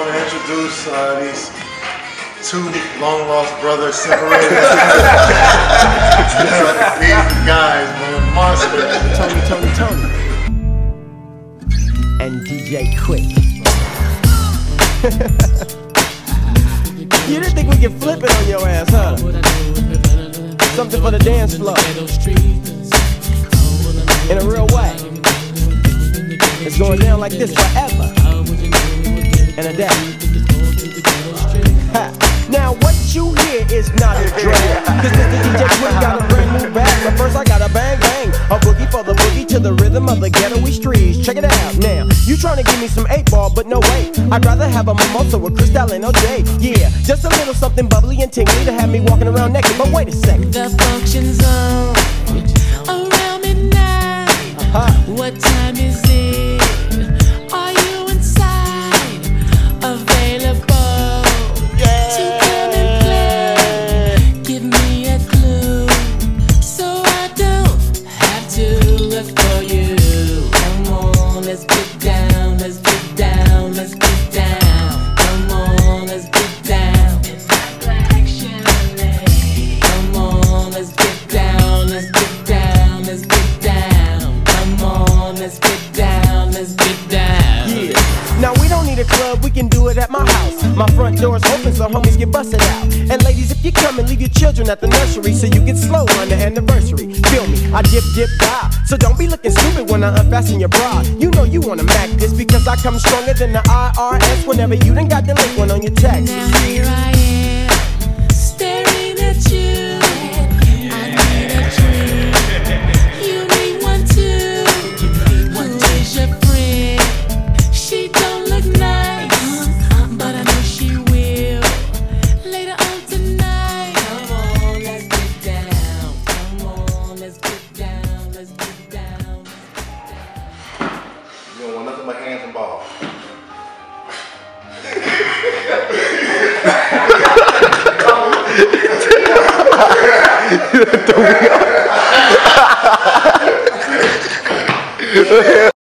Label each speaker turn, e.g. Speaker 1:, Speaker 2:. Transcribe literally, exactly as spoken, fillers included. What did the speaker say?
Speaker 1: want to introduce uh, these two long-lost brothers separated. These guys, man, monsters.
Speaker 2: Tony, Tony, Tony. And D J Quick. You didn't think we could flip it on your ass, huh? Something for the dance floor. In a real way. It's going down like this forever and a day. Ha. Now what you hear is not a drag, cause Mister D J Quick got a brand new bag. But first I got a bang bang, a boogie for the boogie to the rhythm of the ghetto-y streets. Check it out now, you tryna give me some eight ball, but no way. I'd rather have a mimosa with Cristal and O J. Yeah, just a little something bubbly and tingly to have me walking around naked. But wait a second,
Speaker 3: the function's on around midnight. Uh-huh. What time is it? Are you inside? Available to come and play? Give me a clue so I don't have to look for you. Come on, let's get down, let's get down, let's get down. Come on, let's get down. Come on, let's get down, let's get down, let's get down. Come on, let's get down, let's get down.
Speaker 2: yeah. Now we don't need a club, we can do it at my house. My front door's open so homies get busted out. And ladies, if you come and leave your children at the nursery so you get slow on the anniversary. Feel me, I dip, dip, die. So don't be looking stupid when I unfasten your bra. You know you wanna mac this because I come stronger than the I R S whenever you done got the link one on your text.
Speaker 3: Now here I am, staring at you. I need a drink. You need one too. Who is your friend? She don't look nice, but I know she will later on tonight. Come on, let's get down. Come on, let's get down. Let's get down.
Speaker 1: You don't want nothing but hands and balls.
Speaker 2: Don't be